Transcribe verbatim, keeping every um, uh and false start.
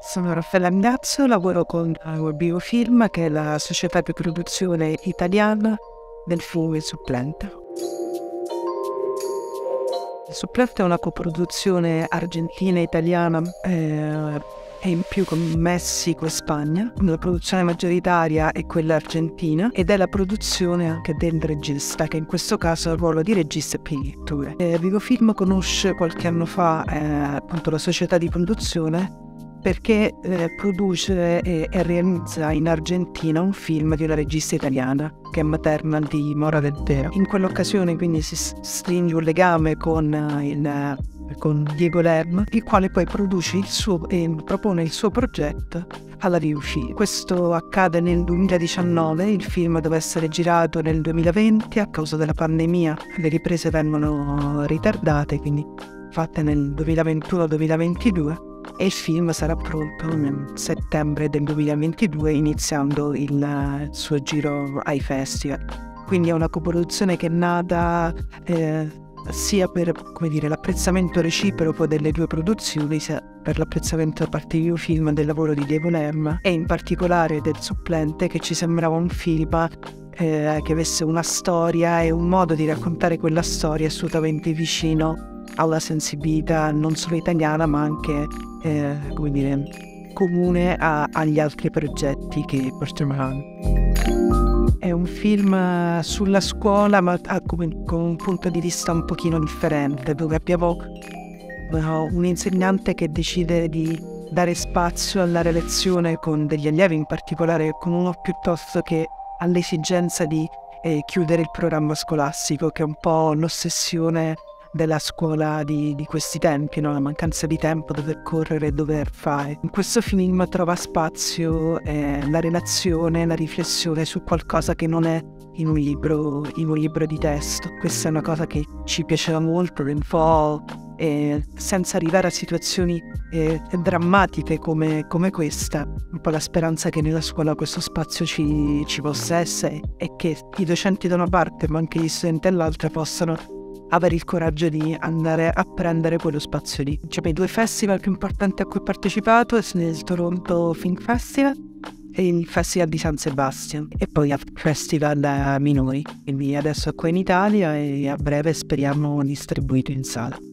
Sono Raffaella Andazzo, lavoro con Biofilm, che è la società di produzione italiana del film Il Supplente. Il Supplente è una coproduzione argentina-italiana eh, e in più con Messico e Spagna. La produzione maggioritaria è quella argentina ed è la produzione anche del regista, che in questo caso ha il ruolo di regista e pittore. Eh, Biofilm conosce qualche anno fa eh, appunto la società di produzione perché eh, produce e, e realizza in Argentina un film di una regista italiana che è materna di Mora Deltero. In quell'occasione quindi si stringe un legame con, uh, il, uh, con Diego Lerm, il quale poi produce il suo e propone il suo progetto alla riuscita. Questo accade nel duemiladiciannove, il film doveva essere girato nel duemilaventi, a causa della pandemia le riprese vengono ritardate, quindi fatte nel duemilaventuno duemilaventidue. E il film sarà pronto nel settembre del duemilaventidue, iniziando il, il suo giro ai festival. Quindi è una coproduzione che è nata eh, sia per, come dire, l'apprezzamento reciproco delle due produzioni, sia per l'apprezzamento da parte di Biofilm del lavoro di Diego Lerm e in particolare del Supplente, che ci sembrava un film eh, che avesse una storia e un modo di raccontare quella storia assolutamente vicino alla sensibilità non solo italiana ma anche eh, come dire, comune a, agli altri progetti che portiamo avanti. È un film sulla scuola ma ha come, con un punto di vista un pochino differente, dove abbiamo uh, un insegnante che decide di dare spazio alla relazione con degli allievi, in particolare con uno piuttosto che all'esigenza di eh, chiudere il programma scolastico, che è un po' l'ossessione della scuola di, di questi tempi, no? La mancanza di tempo, dover correre e dover fare. In questo film trova spazio eh, la relazione, la riflessione su qualcosa che non è in un libro, in un libro di testo. Questa è una cosa che ci piaceva molto, un po' eh, senza arrivare a situazioni eh, drammatiche come, come questa. Un po' la speranza che nella scuola questo spazio ci, ci possa essere e che i docenti da una parte ma anche gli studenti dall'altra possano avere il coraggio di andare a prendere quello spazio lì. Cioè, i due festival più importanti a cui ho partecipato sono il Toronto Film Festival e il Festival di San Sebastian, e poi altri festival minori. Quindi adesso è qua in Italia e a breve speriamo distribuito in sala.